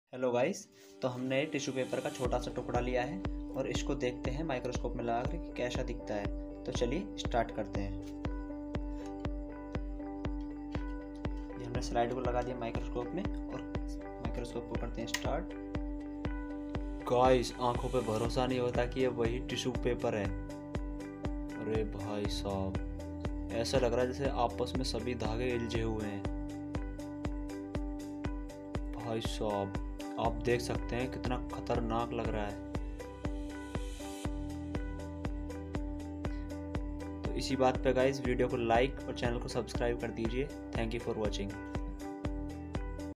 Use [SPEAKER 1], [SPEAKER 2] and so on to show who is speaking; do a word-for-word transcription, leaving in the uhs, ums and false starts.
[SPEAKER 1] Hello guys. तो हमने tissue paper का छोटा सा टुकड़ा लिया है और इसको देखते हैं माइक्रोस्कोप में लगा कर कि कैसा दिखता है। तो चलिए स्टार्ट करते हैं। ये हमने स्लाइड को लगा दिया माइक्रोस्कोप में और माइक्रोस्कोप को करते हैं स्टार्ट। गाइस, आंखों पे भरोसा नहीं होता कि ये वही टिश्यू पेपर है। अरे भाई साहब, ऐसा लग रहा है जैसे आपस में सभी धागे उलझे हुए हैं। भाई साहब, आप देख सकते हैं कितना खतरनाक लग रहा है। तो इसी बात पे गाइस वीडियो को लाइक और चैनल को सब्सक्राइब कर दीजिए। Thank you for watching.